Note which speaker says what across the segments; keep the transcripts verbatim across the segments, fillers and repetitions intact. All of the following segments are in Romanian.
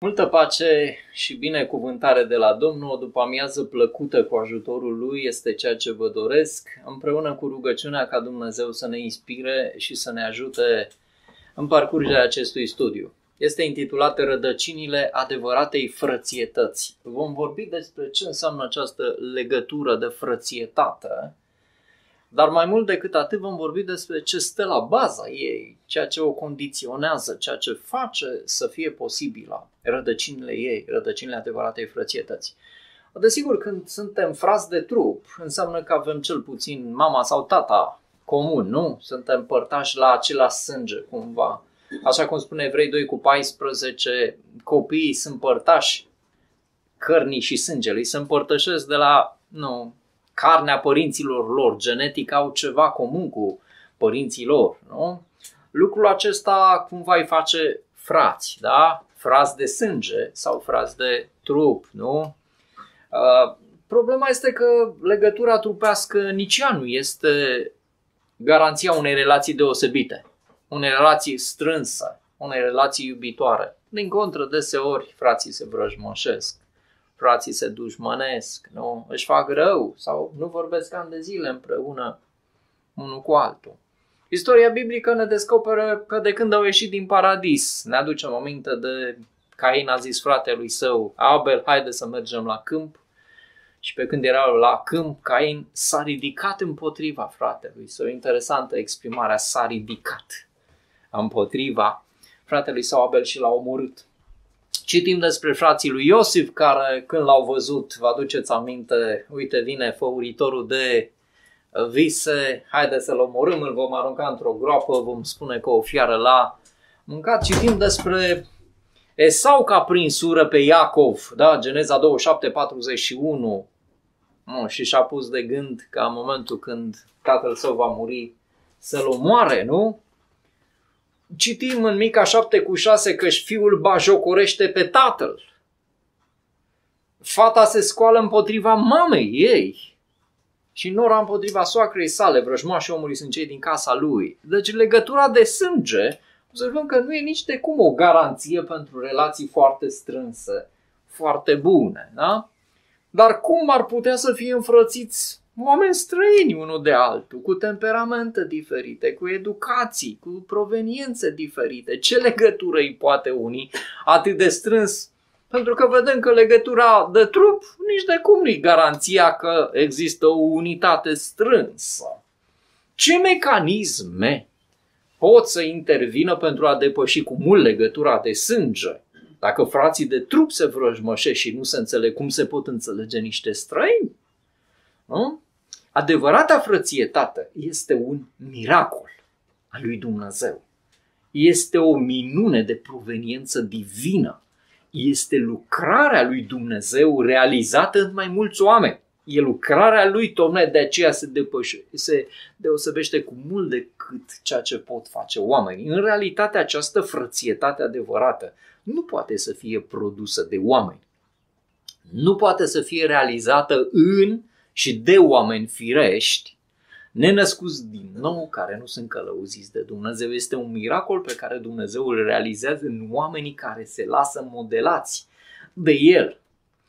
Speaker 1: Multă pace și binecuvântare de la Domnul, o după-amiază plăcută cu ajutorul Lui este ceea ce vă doresc, împreună cu rugăciunea ca Dumnezeu să ne inspire și să ne ajute în parcurgerea acestui studiu. Este intitulată Rădăcinile adevăratei frățietăți. Vom vorbi despre ce înseamnă această legătură de frățietate, dar mai mult decât atât vom vorbi despre ce stă la baza ei, ceea ce o condiționează, ceea ce face să fie posibilă rădăcinile ei, rădăcinile adevăratei frățietăți. Desigur, când suntem frați de trup, înseamnă că avem cel puțin mama sau tata comun, nu? Suntem părtași la același sânge, cumva. Așa cum spune Evrei doi cu paisprezece, copiii sunt părtași cărnii și sângelui, se împărtășesc de la, nu, carnea părinților lor, genetic au ceva comun cu părinții lor, nu? Lucrul acesta cumva îi face frați, da? Frați de sânge sau frați de trup, nu? Uh, problema este că legătura trupească nici ea nu este garanția unei relații deosebite, unei relații strânse, unei relații iubitoare. Din contră, deseori frații se vrăjmășesc, frații se dușmănesc, nu? Își fac rău sau nu vorbesc ani de zile împreună unul cu altul. Istoria biblică ne descoperă că de când au ieșit din paradis, ne aducem aminte de Cain a zis fratelui său, Abel, haide să mergem la câmp. Și pe când erau la câmp, Cain s-a ridicat împotriva fratelui său. Interesantă exprimarea, s-a ridicat împotriva fratelui său Abel și l-a omorât. Citim despre frații lui Iosif care când l-au văzut, vă aduceți aminte, uite vine făuritorul de vise, haide să-l omorâm, îl vom arunca într-o groapă, vom spune că o fiară l-a mâncat. Citim despre Esau că a prins ură pe Iacov, da? Geneza douăzeci și șapte, patruzeci și unu, nu, și și-a pus de gând ca în momentul când tatăl său va muri să-l omoare, nu? Citim în Mica șapte cu șase că fiul bajocorește pe tatăl. Fata se scoală împotriva mamei ei și nora împotriva soacrei sale, vrăjmașii omului sunt cei din casa lui. Deci legătura de sânge, observăm că nu e nici de cum o garanție pentru relații foarte strânse, foarte bune, da? Dar cum ar putea să fie înfrățiți oameni străini unul de altul, cu temperamente diferite, cu educații, cu proveniențe diferite? Ce legătură îi poate uni atât de strâns? Pentru că vedem că legătura de trup nici de cum nu-i garanția că există o unitate strânsă. Ce mecanisme pot să intervină pentru a depăși cu mult legătura de sânge? Dacă frații de trup se vrăjmășesc și nu se înțeleg, cum se pot înțelege niște străini? Nu? Adevărata frățietate este un miracol al lui Dumnezeu. Este o minune de proveniență divină. Este lucrarea lui Dumnezeu realizată în mai mulți oameni. E lucrarea lui, tocmai de aceea se, depășe, se deosebește cu mult decât ceea ce pot face oamenii. În realitate, această frățietate adevărată nu poate să fie produsă de oameni. Nu poate să fie realizată în și de oameni firești, nenăscuți din nou, care nu sunt călăuziți de Dumnezeu. Este un miracol pe care Dumnezeu îl realizează în oamenii care se lasă modelați de El.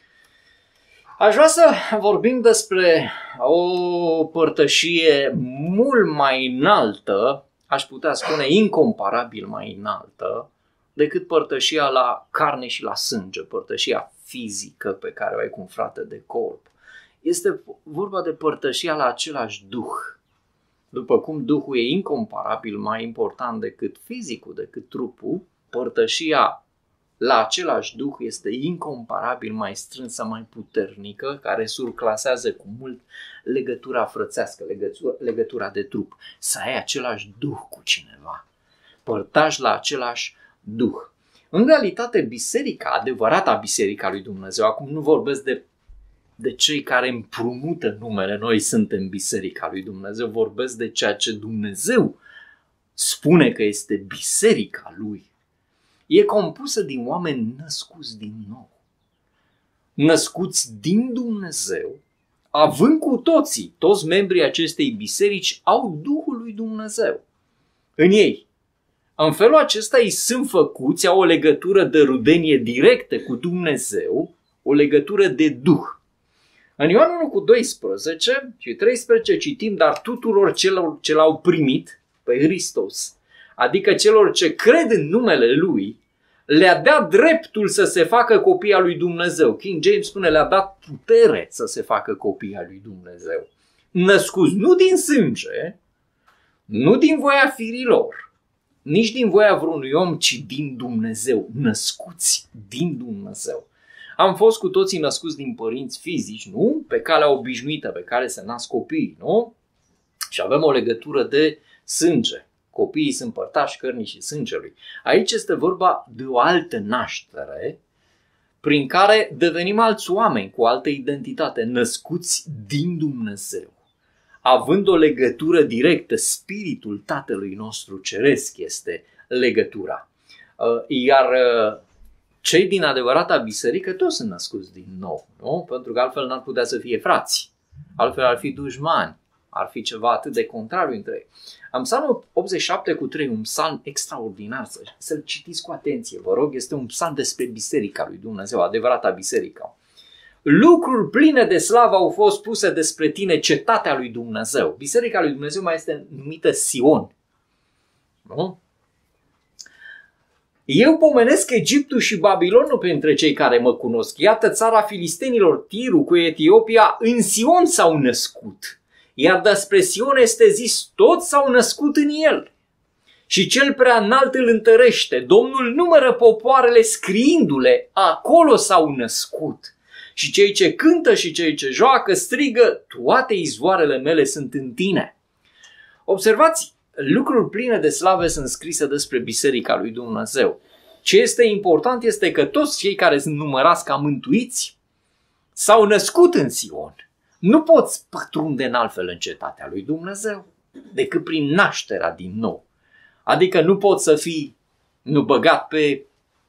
Speaker 1: Aș vrea să vorbim despre o părtășie mult mai înaltă, aș putea spune incomparabil mai înaltă, decât părtășia la carne și la sânge, părtășia fizică pe care o ai cu un frate de corp. Este vorba de părtășia la același Duh. După cum Duhul e incomparabil mai important decât fizicul, decât trupul, părtășia la același Duh este incomparabil mai strânsă, mai puternică, care surclasează cu mult legătura frățească, legătura, legătura de trup. Să ai același Duh cu cineva. Părtași la același Duh. În realitate, biserica, adevărata biserica lui Dumnezeu, acum nu vorbesc de, de cei care împrumută numele, noi suntem biserica lui Dumnezeu, vorbesc de ceea ce Dumnezeu spune că este biserica lui. E compusă din oameni născuți din nou, născuți din Dumnezeu, având cu toții, toți membrii acestei biserici au Duhul lui Dumnezeu în ei. În felul acesta ei sunt făcuți, au o legătură de rudenie directă cu Dumnezeu, o legătură de Duh. În Ioan unu cu doisprezece și treisprezece citim, dar tuturor celor ce l-au primit pe Hristos, adică celor ce cred în numele Lui, le-a dat dreptul să se facă copii al lui Dumnezeu. King James spune, le-a dat putere să se facă copii al lui Dumnezeu. Născuți nu din sânge, nu din voia firilor, nici din voia vreunui om, ci din Dumnezeu. Născuți din Dumnezeu. Am fost cu toții născuți din părinți fizici, nu? Pe calea obișnuită pe care se nasc copiii, nu? Și avem o legătură de sânge. Copiii sunt părtași cărnii și sângelui. Aici este vorba de o altă naștere prin care devenim alți oameni cu altă identitate, născuți din Dumnezeu. Având o legătură directă, spiritul Tatălui nostru ceresc este legătura. Iar cei din adevărata biserică toți sunt născuți din nou, nu? Pentru că altfel n-ar putea să fie frați, altfel ar fi dușmani, ar fi ceva atât de contrariu între ei. Am psalmul optzeci și șapte cu trei, un psalm extraordinar, să-l citiți cu atenție, vă rog, este un psalm despre biserica lui Dumnezeu, adevărata biserică. Lucruri pline de slavă au fost puse despre tine, cetatea lui Dumnezeu. Biserica lui Dumnezeu mai este numită Sion. Nu? Eu pomenesc Egiptul și Babilonul printre cei care mă cunosc. Iată țara filistenilor, Tiru cu Etiopia, în Sion s-au născut. Iar despre Sion este zis, toți s-au născut în el. Și cel prea înalt îl întărește. Domnul numără popoarele scriindu-le, acolo s-au născut. Și cei ce cântă și cei ce joacă strigă, toate izvoarele mele sunt în tine. Observați, lucruri pline de slave sunt scrise despre biserica lui Dumnezeu. Ce este important este că toți cei care sunt numărați ca mântuiți s-au născut în Sion. Nu poți pătrunde în altfel în cetatea lui Dumnezeu decât prin nașterea din nou. Adică nu poți să fii nu băgat pe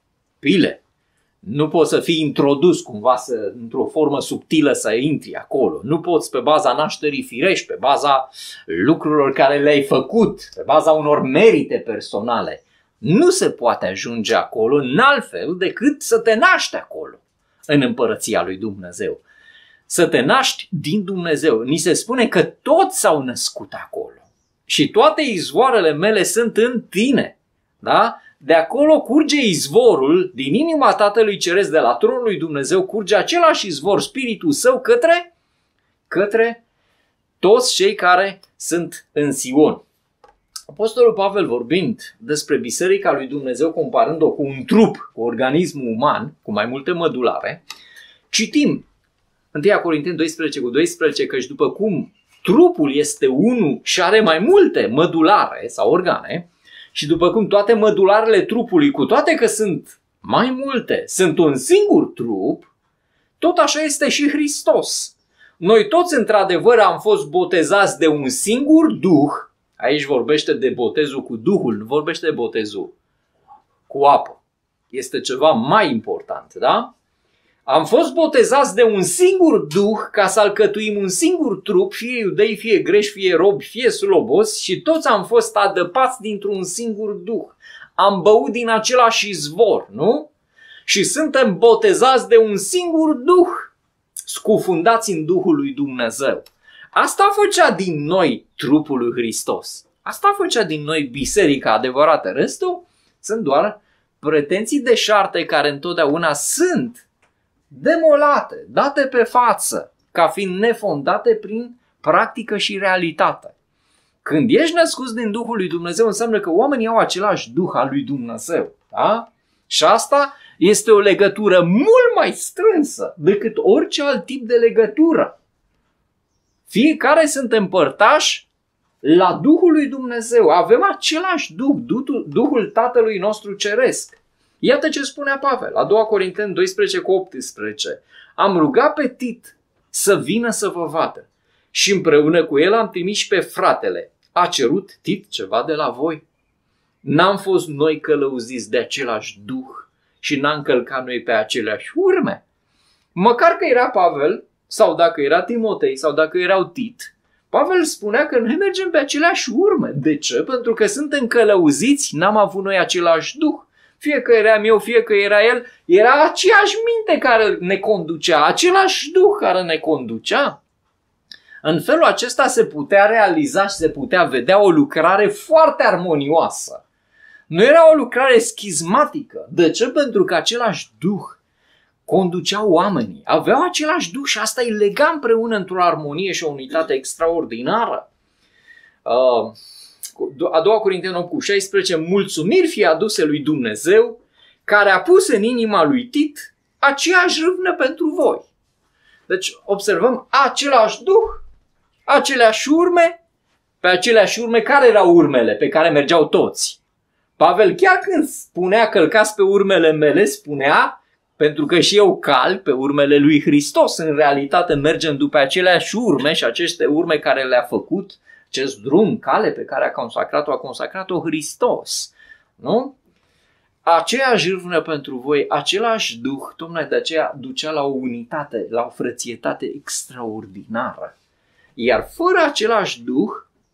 Speaker 1: pile, nu poți să fii introdus cumva să, într-o formă subtilă să intri acolo. Nu poți pe baza nașterii firești, pe baza lucrurilor care le-ai făcut, pe baza unor merite personale. Nu se poate ajunge acolo în altfel decât să te naști acolo, în împărăția lui Dumnezeu. Să te naști din Dumnezeu. Ni se spune că toți s-au născut acolo. Și toate izvoarele mele sunt în tine. Da? De acolo curge izvorul, din inima Tatălui Ceresc, de la tronul lui Dumnezeu, curge același izvor, spiritul său, către, către toți cei care sunt în Sion. Apostolul Pavel, vorbind despre biserica lui Dumnezeu, comparând-o cu un trup, cu organismul uman, cu mai multe mădulare, citim întâi Corinteni doisprezece cu doisprezece, căci după cum trupul este unul și are mai multe mădulare sau organe, și după cum toate mădularele trupului, cu toate că sunt mai multe, sunt un singur trup, tot așa este și Hristos. Noi toți într-adevăr am fost botezați de un singur Duh, aici vorbește de botezul cu Duhul, nu vorbește de botezul cu apă. Este ceva mai important, da? Am fost botezați de un singur Duh ca să alcătuim un singur trup, fie iudei, fie greși, fie robi, fie slobozi, și toți am fost adăpați dintr-un singur Duh. Am băut din același izvor, nu? Și suntem botezați de un singur Duh, scufundați în Duhul lui Dumnezeu. Asta făcea din noi trupul lui Hristos. Asta făcea din noi biserica adevărată. Restul sunt doar pretenții deșarte care întotdeauna sunt demolate, date pe față, ca fiind nefondate prin practică și realitate. Când ești născut din Duhul lui Dumnezeu, înseamnă că oamenii au același Duh al lui Dumnezeu. Da? Și asta este o legătură mult mai strânsă decât orice alt tip de legătură. Fiecare suntem părtași la Duhul lui Dumnezeu. Avem același Duh, Duhul, Duhul Tatălui nostru Ceresc. Iată ce spunea Pavel, la doi Corinteni doisprezece cu optsprezece. Am rugat pe Tit să vină să vă vadă și împreună cu el am trimis și pe fratele. A cerut Tit ceva de la voi? N-am fost noi călăuziți de același Duh și n-am călcat noi pe aceleași urme? Măcar că era Pavel, sau dacă era Timotei, sau dacă erau Tit, Pavel spunea că noi mergem pe aceleași urme. De ce? Pentru că suntem călăuziți, n-am avut noi același duh. Fie că eram eu, fie că era el, era aceeași minte care ne conducea, același duh care ne conducea. În felul acesta se putea realiza și se putea vedea o lucrare foarte armonioasă. Nu era o lucrare schismatică. De ce? Pentru că același duh conducea oamenii. Aveau același duh și asta îi lega împreună într-o armonie și o unitate extraordinară. A doua Corinteni opt cu șaisprezece, mulțumiri fie aduse lui Dumnezeu, care a pus în inima lui Tit aceeași râvnă pentru voi. Deci observăm același duh, aceleași urme, pe aceleași urme. Care erau urmele pe care mergeau toți? Pavel chiar când spunea călcați pe urmele mele, spunea, pentru că și eu cal pe urmele lui Hristos. În realitate mergem după aceleași urme și aceste urme care le-a făcut, acest drum, cale pe care a consacrat-o, a consacrat-o Hristos. Nu? Aceeași râvnă pentru voi, același duh, tocmai de aceea ducea la o unitate, la o frățietate extraordinară. Iar fără același duh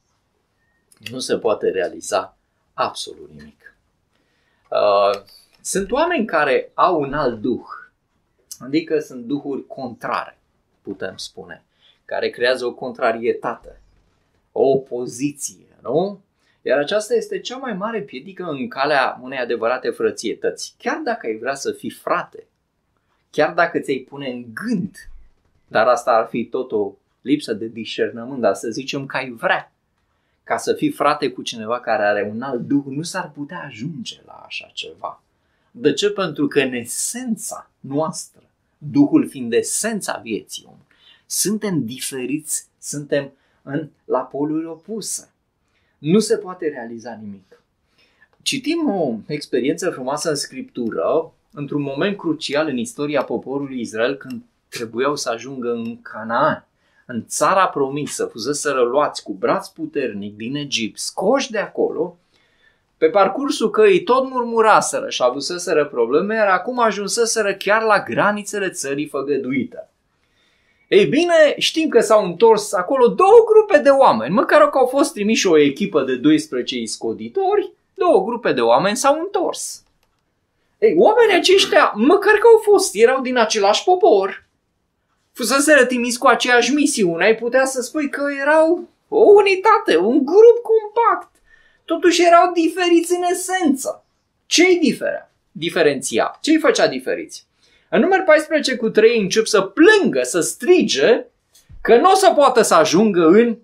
Speaker 1: nu se poate realiza absolut nimic. Uh, sunt oameni care au un alt duh, adică sunt duhuri contrare, putem spune, care creează o contrarietate, o opoziție, nu? Iar aceasta este cea mai mare piedică în calea unei adevărate frățietăți. Chiar dacă ai vrea să fii frate, chiar dacă ți-ai pune în gând, dar asta ar fi tot o lipsă de discernământ, dar să zicem că ai vrea ca să fii frate cu cineva care are un alt duh, nu s-ar putea ajunge la așa ceva. De ce? Pentru că în esența noastră, Duhul fiind esența vieții omului, suntem diferiți, suntem în, la poluri opuse. Nu se poate realiza nimic. Citim o experiență frumoasă în Scriptură, într-un moment crucial în istoria poporului Israel, când trebuiau să ajungă în Canaan, în țara promisă, fuseseră luați cu braț puternic din Egipt, scoși de acolo. Pe parcursul căii tot murmuraseră și avuseseră probleme, iar acum ajunseseră chiar la granițele țării făgăduite. Ei bine, știm că s-au întors acolo două grupe de oameni, măcar că au fost trimiși o echipă de doisprezece iscoditori, două grupe de oameni s-au întors. Ei, oamenii aceștia, măcar că au fost, erau din același popor, fuseseră trimiși cu aceeași misiune, ai putea să spui că erau o unitate, un grup compact. Totuși erau diferiți în esență. Ce-i diferea? Diferenția. Ce-i făcea diferiți? În număr paisprezece cu trei încep să plângă, să strige că nu o să poată să ajungă în,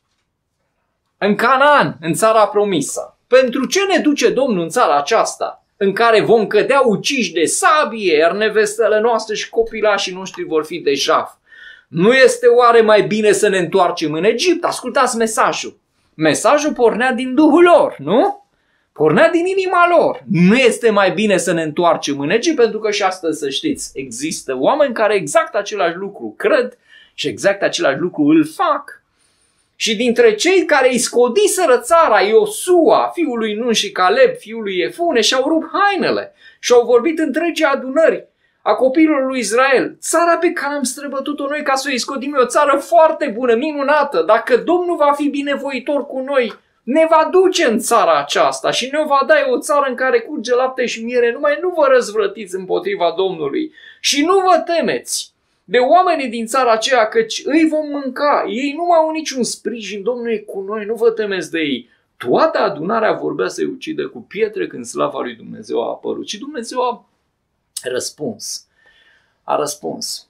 Speaker 1: în Canaan, în țara promisă. Pentru ce ne duce Domnul în țara aceasta, în care vom cădea uciși de sabie, iar nevestele noastre și copilașii noștri vor fi de jaf? Nu este oare mai bine să ne întoarcem în Egipt? Ascultați mesajul. Mesajul pornea din Duhul lor, nu? Pornea din inima lor. Nu este mai bine să ne întoarcem în Egipt, pentru că și astăzi, să știți, există oameni care exact același lucru cred și exact același lucru îl fac. Și dintre cei care îi scodiseră țara, Iosua, fiul lui Nun și Caleb, fiul lui Efune, și-au rupt hainele și au vorbit întregii adunări a copiilor lui Israel. Țara pe care am străbătut-o noi ca să o iscodim e o țară foarte bună, minunată. Dacă Domnul va fi binevoitor cu noi, ne va duce în țara aceasta și ne va da o țară în care curge lapte și miere. Numai nu vă răzvrătiți împotriva Domnului și nu vă temeți de oamenii din țara aceea, căci îi vom mânca. Ei nu mai au niciun sprijin, Domnul e cu noi, nu vă temeți de ei. Toată adunarea vorbea să-i ucide cu pietre când slava lui Dumnezeu a apărut. Și Dumnezeu a răspuns. A răspuns.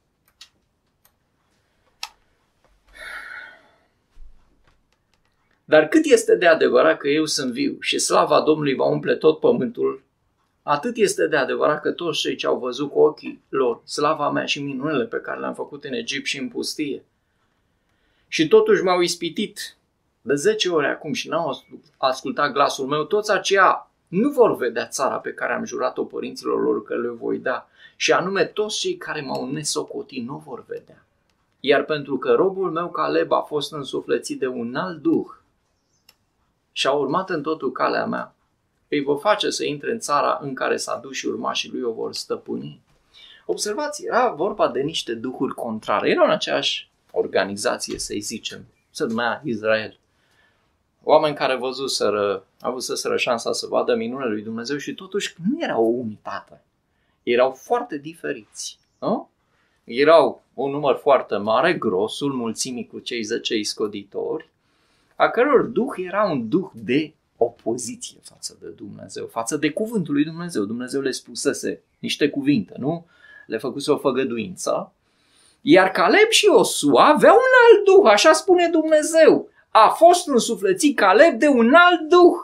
Speaker 1: Dar cât este de adevărat că eu sunt viu și slava Domnului va umple tot pământul, atât este de adevărat că toți cei ce au văzut cu ochii lor slava mea și minunile pe care le-am făcut în Egipt și în pustie, și totuși m-au ispitit de zece ori acum și n-au ascultat glasul meu, toți aceia nu vor vedea țara pe care am jurat-o părinților lor că le voi da, și anume toți cei care m-au nesocotit nu vor vedea. Iar pentru că robul meu Caleb a fost însuflețit de un alt duh și a urmat în totul calea mea, îi vor face să intre în țara în care s-a dus și urmașii lui o vor stăpâni. Observați, era vorba de niște duhuri contrare. Erau în aceeași organizație, să-i zicem, se numea Israel. Oameni care văzuseră, au avuseseră șansa să vadă minunile lui Dumnezeu și totuși nu era o unitate. Erau foarte diferiți. Nu? Erau un număr foarte mare, grosul mulțimii cu cei zece iscoditori, a căror duh era un duh de opoziție față de Dumnezeu, față de cuvântul lui Dumnezeu. Dumnezeu le spusese niște cuvinte, nu? Le făcuse o făgăduință. Iar Caleb și Iosua aveau un alt duh, așa spune Dumnezeu. A fost însuflețit Caleb de un alt duh.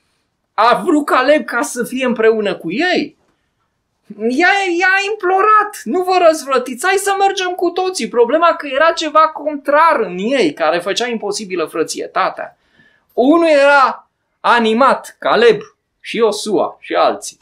Speaker 1: A vrut Caleb ca să fie împreună cu ei. I-a, i-a implorat, nu vă răzvrătiți, hai să mergem cu toții. Problema că era ceva contrar în ei, care făcea imposibilă frățietatea. Unul era animat, Caleb și Iosua și alții,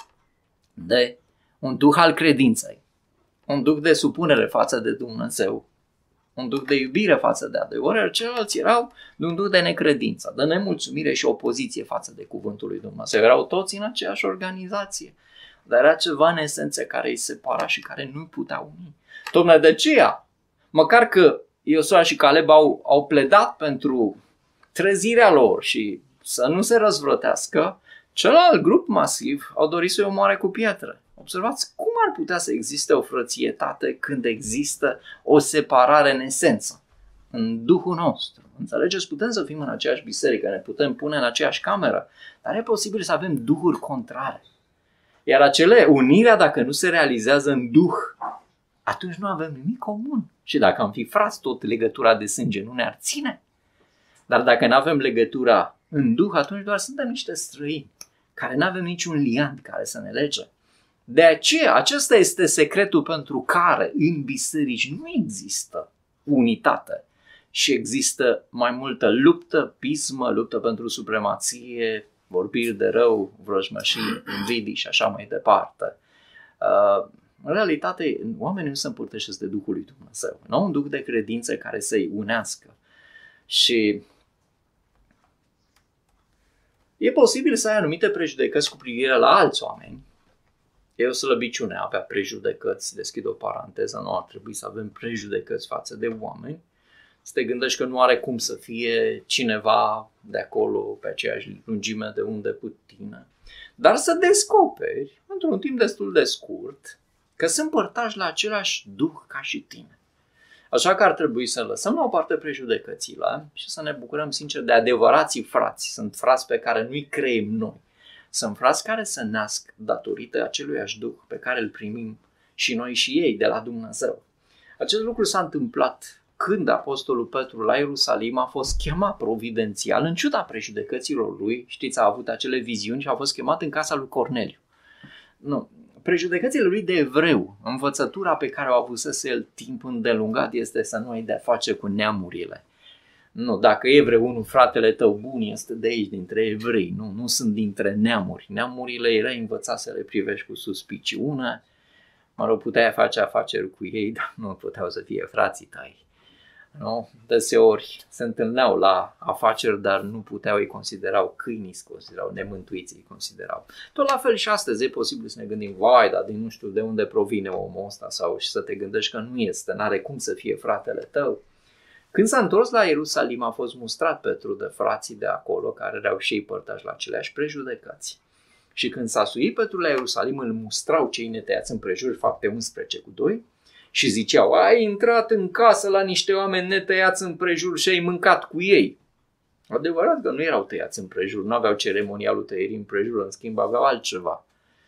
Speaker 1: de un duh al credinței, un duh de supunere față de Dumnezeu, un duh de iubire față de adevăr, iar ceilalți erau de un duh de necredință, de nemulțumire și opoziție față de cuvântul lui Dumnezeu. Erau toți în aceeași organizație, dar era ceva în esență care îi separa și care nu-i putea uni. Tocmai de aceea, măcar că Iosua și Caleb au, au pledat pentru trezirea lor și să nu se răzvrătească, celălalt grup masiv au dorit să-i omoare cu pietre. Observați cum ar putea să existe o frățietate când există o separare în esență, în Duhul nostru. Înțelegeți? Putem să fim în aceeași biserică, ne putem pune în aceeași cameră, dar e posibil să avem duhuri contrare. Iar acele, unirea dacă nu se realizează în Duh, atunci nu avem nimic comun. Și dacă am fi frați, tot legătura de sânge nu ne-ar ține. Dar dacă nu avem legătura în Duh, atunci doar suntem niște străini, care nu avem niciun liant care să ne lege. De aceea, acesta este secretul pentru care în biserici nu există unitate și există mai multă luptă, pismă, luptă pentru supremație, vorbiri de rău, vrăjmășii, invidii și așa mai departe. Uh, în realitate, oamenii nu se împărtășesc de Duhul lui Dumnezeu. Nu un duh de credință care să-i unească. Și e posibil să ai anumite prejudecăți cu privire la alți oameni. E o slăbiciune a avea prejudecăți, deschid o paranteză, nu ar trebui să avem prejudecăți față de oameni. Să te gândești că nu are cum să fie cineva de acolo pe aceeași lungime de unde cu tine. Dar să descoperi, într-un timp destul de scurt, că sunt părtași la același duh ca și tine. Așa că ar trebui să lăsăm la o parte prejudecățile și să ne bucurăm sincer de adevărații frați. Sunt frați pe care nu-i creăm noi. Sunt frați care se nasc datorită aceluiași duh pe care îl primim și noi și ei de la Dumnezeu. Acest lucru s-a întâmplat când apostolul Petru la Ierusalim a fost chemat providențial, în ciuda prejudecăților lui. Știți, a avut acele viziuni și a fost chemat în casa lui Corneliu. Nu. Prejudecățile lui de evreu, învățătura pe care o avusese el timp îndelungat, este să nu ai de-a face cu neamurile. Nu, dacă e vreunul, fratele tău bun este de aici, dintre evrei, nu, nu sunt dintre neamuri. Neamurile era învățat să le privești cu suspiciune, mă rog, puteai face afaceri cu ei, dar nu puteau să fie frații tăi. Nu? Deseori se întâlneau la afaceri, dar nu puteau, îi considerau câini, se considerau nemântuiți, îi considerau. Tot la fel și astăzi e posibil să ne gândim, vai, dar din nu știu de unde provine omul ăsta, sau și să te gândești că nu este, n-are cum să fie fratele tău. Când s-a întors la Ierusalim, a fost mustrat Petru de frații de acolo, care erau și ei părtași la aceleași prejudecăți. Și când s-a suit Petru la Ierusalim, îl mustrau cei netăiați împrejur, Fapte unsprezece cu doi, și ziceau, ai intrat în casă la niște oameni netăiați împrejur și ai mâncat cu ei. Adevărat că nu erau tăiați împrejur, nu aveau ceremonialul tăierii împrejur, în schimb aveau altceva.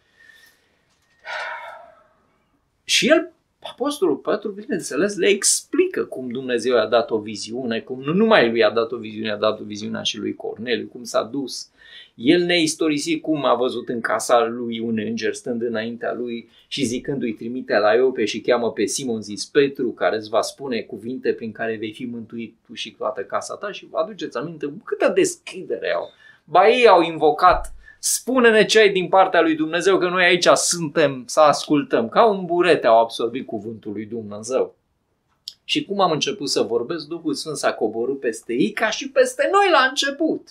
Speaker 1: Și el, apostolul Petru, bineînțeles, le explică cum Dumnezeu i-a dat o viziune, cum nu numai lui a dat o viziune, a dat o viziune și lui Corneliu, cum s-a dus. El ne-a istorisit cum a văzut în casa lui un înger stând înaintea lui și zicându-i trimite la Iope și cheamă pe Simon, zis Petru, care îți va spune cuvinte prin care vei fi mântuit tu și toată casa ta. Și vă aduceți aminte câtă deschidere au. Ba ei au invocat, spune-ne ce ai din partea lui Dumnezeu, că noi aici suntem să ascultăm. Ca un burete au absorbit cuvântul lui Dumnezeu. Și cum am început să vorbesc, Duhul Sfânt s-a coborât peste ei ca și peste noi la început.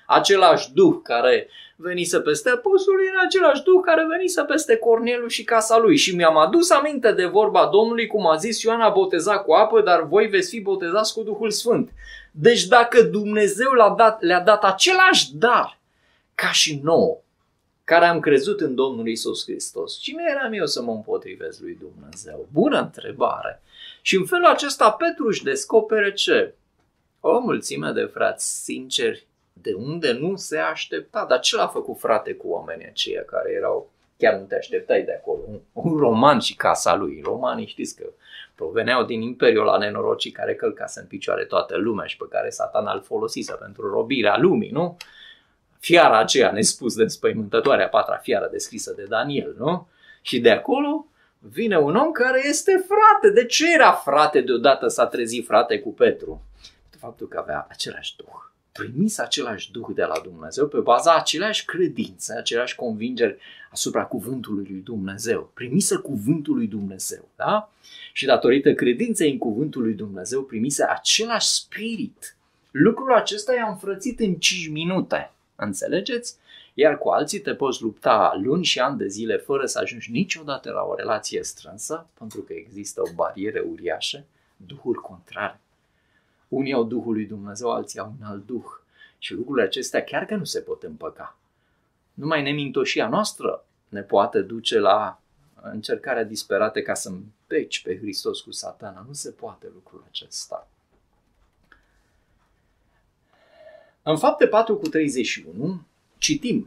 Speaker 1: Același Duh care venise peste apostoli era același Duh care venise peste Corneliu și casa lui. Și mi-am adus aminte de vorba Domnului, cum a zis Ioan a botezat cu apă, dar voi veți fi botezați cu Duhul Sfânt. Deci dacă Dumnezeu le-a dat, le-a dat același dar ca și nouă, care am crezut în Domnul Iisus Hristos, cine eram eu să mă împotrivesc lui Dumnezeu? Bună întrebare! Și în felul acesta Petru își descoperă ce? O mulțime de frați sinceri, de unde nu se aștepta. Dar ce l-a făcut frate cu oamenii aceia care erau, chiar nu te așteptai de acolo, un, un roman și casa lui. Romanii știți că proveneau din imperiul ăla nenorocit care călcase în picioare toată lumea și pe care Satan îl folosise pentru robirea lumii, nu? Fiara aceea nespus de înspăimântătoarea, patra fiară descrisă de Daniel, nu? Și de acolo vine un om care este frate. De ce era frate deodată s-a trezit frate cu Petru? De faptul că avea același Duh. Primis același Duh de la Dumnezeu pe baza aceleași credințe, aceleași convingeri asupra cuvântului lui Dumnezeu. Primisă cuvântul lui Dumnezeu, da? Și datorită credinței în cuvântul lui Dumnezeu primise același spirit. Lucrul acesta i-a înfrățit în cinci minute. Înțelegeți? Iar cu alții te poți lupta luni și ani de zile fără să ajungi niciodată la o relație strânsă, pentru că există o barieră uriașă, duhuri contrare. Unii au Duhul lui Dumnezeu, alții au un alt Duh. Și lucrurile acestea chiar că nu se pot împăca. Numai nemintoșia noastră ne poate duce la încercarea disperată ca să împeci pe Hristos cu Satana. Nu se poate lucrul acesta. În Fapte patru cu treizeci și unu citim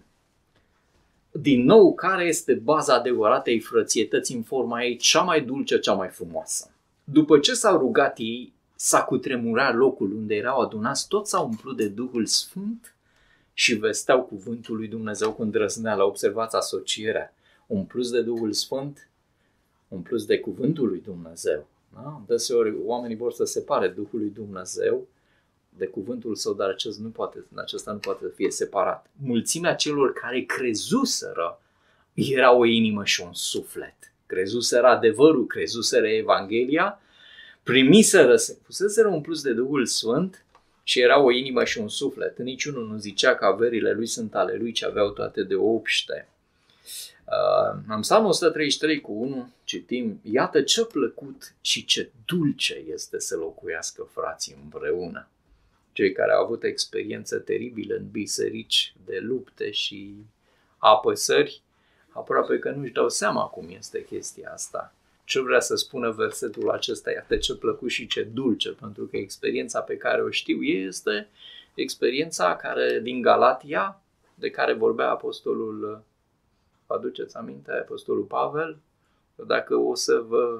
Speaker 1: din nou care este baza adevăratei frățietăți în forma ei cea mai dulce, cea mai frumoasă. După ce s-au rugat ei, s-a cutremurat locul unde erau adunați, toți s-au umplut de Duhul Sfânt și vesteau cuvântul lui Dumnezeu cu îndrăzneală. Observați asocierea. Un plus de Duhul Sfânt, un plus de cuvântul lui Dumnezeu. Da? Deseori oamenii vor să separe Duhul lui Dumnezeu de cuvântul său, dar acest nu poate, acesta nu poate să fie separat. Mulțimea celor care crezuseră era o inimă și un suflet. Crezuseră adevărul, crezuseră Evanghelia, primiseră, fuseseră un plus de Duhul Sfânt și era o inimă și un suflet. Niciunul nu zicea că averile lui sunt ale lui, ci aveau toate de obște. Uh, în Psalmul o sută treizeci și trei cu unu citim: iată ce plăcut și ce dulce este să locuiască frații împreună. Cei care au avut experiențe teribile în biserici de lupte și apăsări, aproape că nu-și dau seama cum este chestia asta. Ce vrea să spună versetul acesta? Iată ce plăcut și ce dulce, pentru că experiența pe care o știu este experiența care din Galatia, de care vorbea apostolul, vă aduceți aminte, apostolul Pavel? Dacă o să vă,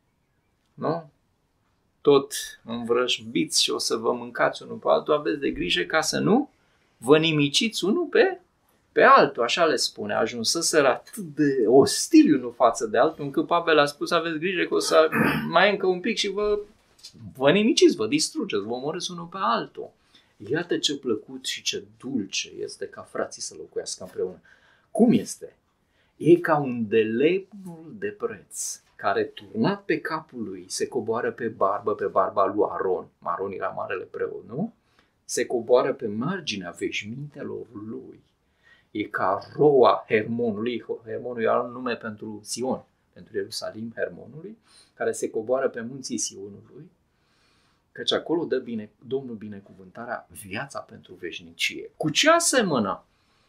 Speaker 1: nu? tot învrăjbiți și o să vă mâncați unul pe altul, aveți de grijă ca să nu vă nimiciți unul pe, pe altul. Așa le spune, ajunseseră atât de ostili unul față de altul, încât Pavel a spus: aveți grijă că o să mai încă un pic și vă, vă nimiciți, vă distrugeți, vă omorâți unul pe altul. Iată ce plăcut și ce dulce este ca frații să locuiască împreună. Cum este? E ca un de lemnul de preț, care turnat pe capul lui se coboară pe barbă, pe barba lui Aron. Aron era marele preot, nu? Se coboară pe marginea veșmintelor lui. E ca roa Hermonului. Hermonul era un nume pentru Sion, pentru Ierusalim, Hermonului, care se coboară pe munții Sionului, căci acolo dă bine, Domnul binecuvântarea, viața pentru veșnicie. Cu ce asemănă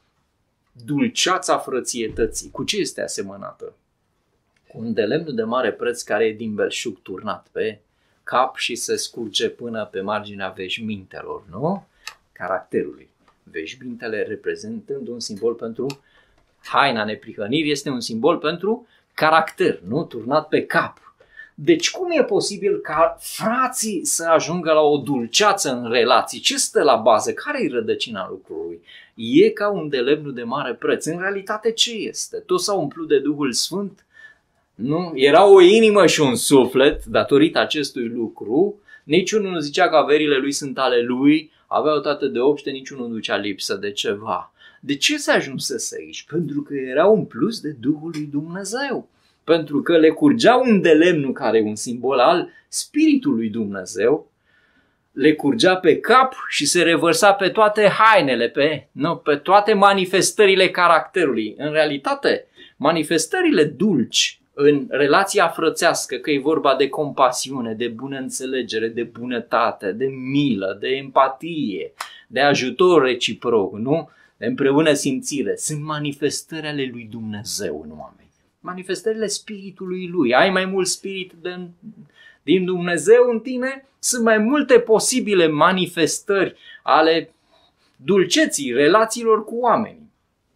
Speaker 1: dulceața frățietății? Cu ce este asemănată? Cu un de lemn de mare preț care e din belșug turnat pe cap și se scurge până pe marginea veșmintelor, nu? Caracterului. Veșmintele reprezentând un simbol pentru haina neprihănirii, este un simbol pentru caracter, nu? Turnat pe cap. Deci cum e posibil ca frații să ajungă la o dulceață în relații? Ce stă la bază? Care e rădăcina lucrului? E ca un de lemn de mare preț. În realitate ce este? Toți s-au umplut de Duhul Sfânt? Nu? Era o inimă și un suflet datorită acestui lucru. Niciunul nu zicea că averile lui sunt ale lui, aveau toate de obște, niciunul nu ducea lipsă de ceva. De ce se ajunsese aici? Pentru că era un plus de Duhul lui Dumnezeu. Pentru că le curgea un de lemnul care e un simbol al Spiritului Dumnezeu, le curgea pe cap și se revărsa pe toate hainele, pe, nu, pe toate manifestările caracterului. În realitate, manifestările dulci în relația frățească, că e vorba de compasiune, de bună înțelegere, de bunătate, de milă, de empatie, de ajutor reciproc, nu? De împreună simțire, sunt manifestări ale lui Dumnezeu în oameni. Manifestările Spiritului Lui. Ai mai mult Spirit din, din Dumnezeu în tine? Sunt mai multe posibile manifestări ale dulceții relațiilor cu oamenii.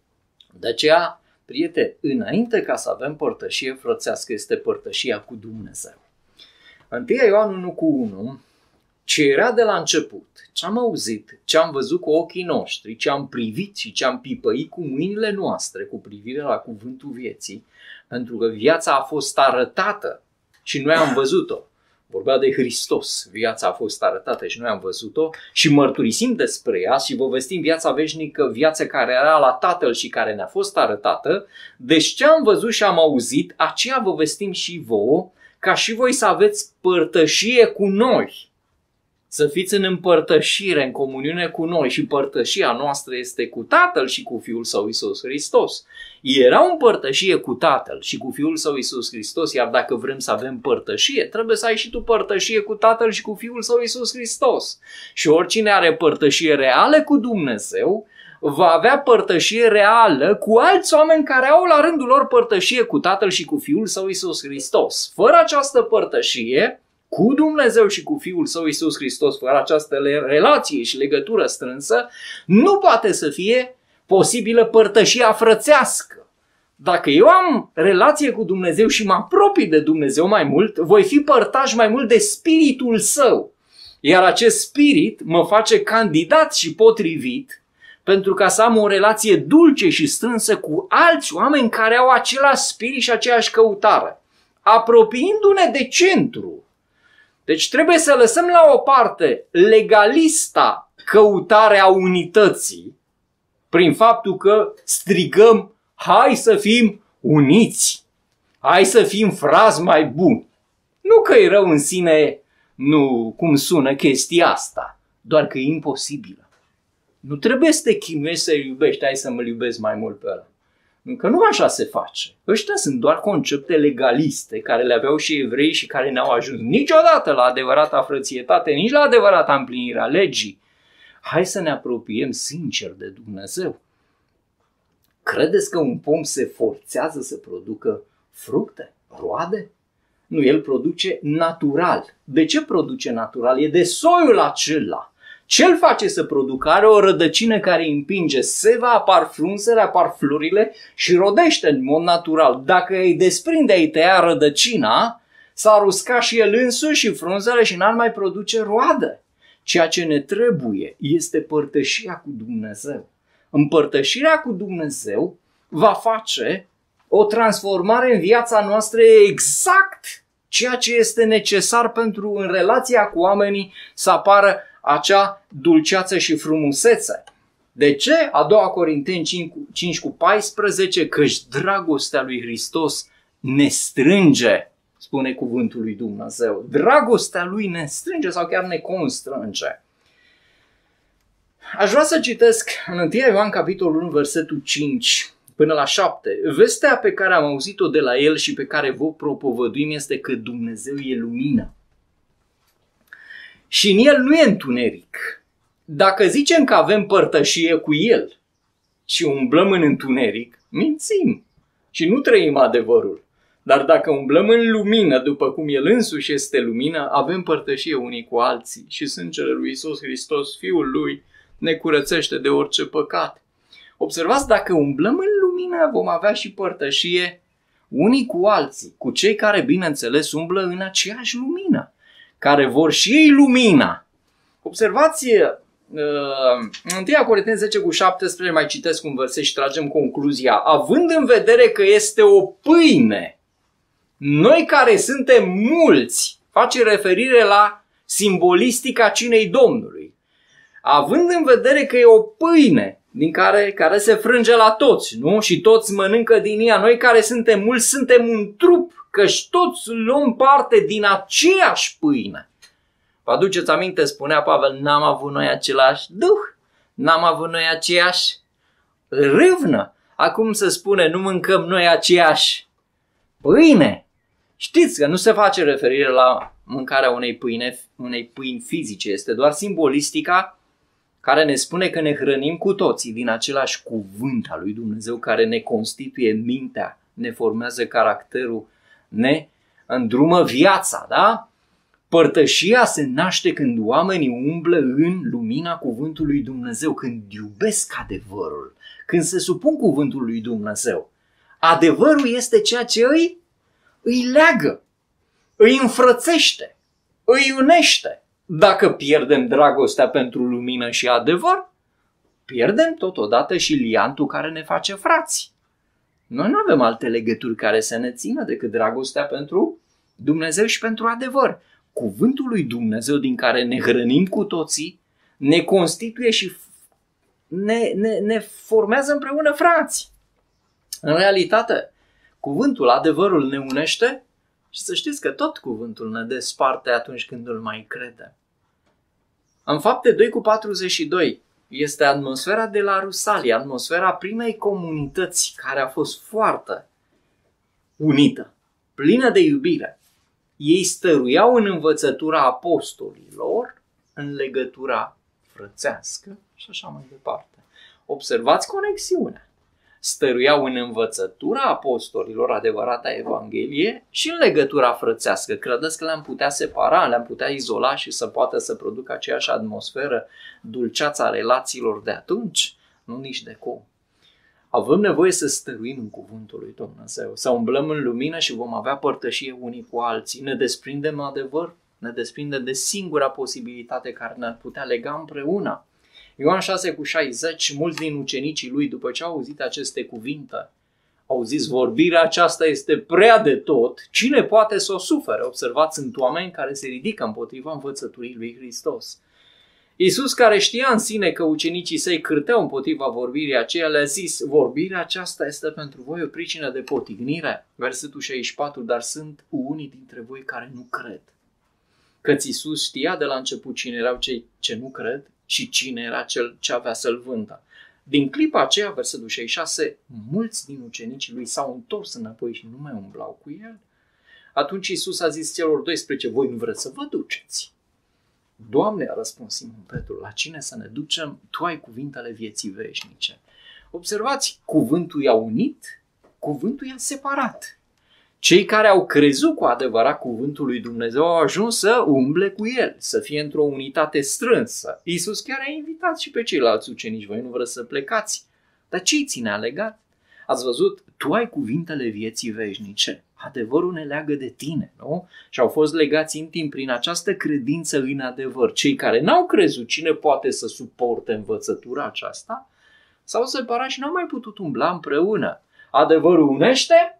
Speaker 1: De aceea, prieteni, înainte ca să avem părtășie frățească, este părtășia cu Dumnezeu. întâi Ioan unu cu unu, ce era de la început, ce am auzit, ce am văzut cu ochii noștri, ce am privit și ce am pipăit cu mâinile noastre cu privire la cuvântul vieții, pentru că viața a fost arătată și noi am văzut-o. Vorbea de Hristos, viața a fost arătată și noi am văzut-o și mărturisim despre ea și vă vestim viața veșnică, viața care era la Tatăl și care ne-a fost arătată. Deci ce am văzut și am auzit, aceea vă vestim și vouă, ca și voi să aveți părtășie cu noi. Să fiți în împărtășire, în comuniune cu noi și părtășia noastră este cu Tatăl și cu Fiul Său Iisus Hristos. Era o împărtășie cu Tatăl și cu Fiul Său Iisus Hristos, iar dacă vrem să avem părtășie, trebuie să ai și tu părtășie cu Tatăl și cu Fiul Său Iisus Hristos. Și oricine are părtășie reală cu Dumnezeu, va avea părtășie reală cu alți oameni care au la rândul lor părtășie cu Tatăl și cu Fiul Său Iisus Hristos. Fără această părtășie cu Dumnezeu și cu Fiul Său Iisus Hristos, fără această relație și legătură strânsă, nu poate să fie posibilă părtășia frățească. Dacă eu am relație cu Dumnezeu și mă apropii de Dumnezeu mai mult, voi fi părtaș mai mult de Spiritul Său. Iar acest Spirit mă face candidat și potrivit pentru ca să am o relație dulce și strânsă cu alți oameni care au același spirit și aceeași căutare, apropiindu-ne de centru. Deci trebuie să lăsăm la o parte legalista căutarea unității prin faptul că strigăm, hai să fim uniți, hai să fim frați mai buni. Nu că e rău în sine, nu cum sună chestia asta, doar că e imposibilă. Nu trebuie să te chinuiești să-i iubești, hai să mă iubesc mai mult pe ăla. Că nu așa se face. Ăștia sunt doar concepte legaliste care le aveau și evrei și care n-au ajuns niciodată la adevărata frățietate, nici la adevărata împlinire a legii. Hai să ne apropiem sincer de Dumnezeu. Credeți că un pom se forțează să producă fructe, roade? Nu, el produce natural. De ce produce natural? E de soiul acela. Ce îl face să producă? Are o rădăcină care îi împinge seva, apar frunzele, apar florile și rodește în mod natural. Dacă îi desprinde, îi tăia rădăcina, s-ar usca și el însuși și frunzele și n-ar mai produce roadă. Ceea ce ne trebuie este părtășia cu Dumnezeu. Împărtășirea cu Dumnezeu va face o transformare în viața noastră exact ceea ce este necesar pentru în relația cu oamenii să apară acea dulceață și frumusețe. De ce? A doua Corinteni cinci cu paisprezece, căci dragostea lui Hristos ne strânge, spune cuvântul lui Dumnezeu. Dragostea lui ne strânge sau chiar ne constrânge. Aș vrea să citesc în întâi Ioan capitolul unu, versetul cinci până la șapte. Vestea pe care am auzit-o de la el și pe care vă propovăduim este că Dumnezeu e lumină. Și în el nu e întuneric. Dacă zicem că avem părtășie cu el și umblăm în întuneric, mințim și nu trăim adevărul. Dar dacă umblăm în lumină, după cum el însuși este lumină, avem părtășie unii cu alții și sângele lui Iisus Hristos, Fiul lui, ne curățește de orice păcat. Observați, dacă umblăm în lumină, vom avea și părtășie unii cu alții, cu cei care, bineînțeles, umblă în aceeași lumină, care vor și ei lumina. Observați, în întâi Corinteni zece cu șaptesprezece, mai citesc un verset și tragem concluzia. Având în vedere că este o pâine, noi care suntem mulți, face referire la simbolistica cinei Domnului. Având în vedere că e o pâine din care, care se frânge la toți, nu? Și toți mănâncă din ea, noi care suntem mulți suntem un trup, căci toți luăm parte din aceeași pâine. Vă aduceți aminte, spunea Pavel, n-am avut noi același duh, n-am avut noi aceeași râvnă. Acum se spune, nu mâncăm noi aceeași pâine. Știți că nu se face referire la mâncarea unei pâine, unei pâini fizice, este doar simbolistica care ne spune că ne hrănim cu toții din același cuvânt al lui Dumnezeu care ne constituie mintea, ne formează caracterul, ne îndrumă viața, da? Părtășia se naște când oamenii umblă în lumina cuvântului lui Dumnezeu, când iubesc adevărul, când se supun cuvântului lui Dumnezeu. Adevărul este ceea ce îi, îi leagă, îi înfrățește, îi unește. Dacă pierdem dragostea pentru lumină și adevăr, pierdem totodată și liantul care ne face frați. Noi nu avem alte legături care să ne țină decât dragostea pentru Dumnezeu și pentru adevăr. Cuvântul lui Dumnezeu din care ne hrănim cu toții ne constituie și ne, ne, ne formează împreună frați. În realitate, cuvântul, adevărul ne unește și să știți că tot cuvântul ne desparte atunci când îl mai credem. În Fapte doi cu patruzeci și doi este atmosfera de la Rusalia, atmosfera primei comunități care a fost foarte unită, plină de iubire. Ei stăruiau în învățătura apostolilor, în legătura frățească și așa mai departe. Observați conexiunea. Stăruiau în învățătura apostolilor, adevărata Evanghelie, și în legătura frățească. Credeți că le-am putea separa, le-am putea izola și să poată să producă aceeași atmosferă, dulceața relațiilor de atunci? Nu nici de cum. Avem nevoie să stăruim în cuvântul lui Dumnezeu, să umblăm în lumină și vom avea părtășie unii cu alții. Ne desprindem adevăr, ne desprindem de singura posibilitate care ne-ar putea lega împreună. Ioan șase cu șaizeci, mulți din ucenicii lui, după ce au auzit aceste cuvinte, au zis, vorbirea aceasta este prea de tot, cine poate să o sufere? Observați, sunt oameni care se ridică împotriva învățăturii lui Hristos. Iisus, care știa în sine că ucenicii săi cârteau împotriva vorbirii aceea, le-a zis, vorbirea aceasta este pentru voi o pricină de potignire. Versetul șaizeci și patru, dar sunt unii dintre voi care nu cred. Căci Iisus știa de la început cine erau cei ce nu cred și cine era cel ce avea să-l vândă. Din clipa aceea, versetul șaizeci și șase, mulți din ucenicii lui s-au întors înapoi și nu mai umblau cu el. Atunci Iisus a zis celor doisprezece, voi nu vreți să vă duceți? Doamne, a răspuns Simon Petru, la cine să ne ducem? Tu ai cuvintele vieții veșnice. Observați, cuvântul i-a unit, cuvântul i-a separat. Cei care au crezut cu adevărat cuvântul lui Dumnezeu au ajuns să umble cu el, să fie într-o unitate strânsă. Iisus chiar a invitat și pe ceilalți ucenici, voi nu vreți să plecați? Dar ce-i ținea legat? Ați văzut, tu ai cuvintele vieții veșnice. Adevărul ne leagă de tine, nu? Și au fost legați în timp prin această credință în adevăr. Cei care n-au crezut, cine poate să suporte învățătura aceasta? S-au separat și n-au mai putut umbla împreună. Adevărul unește,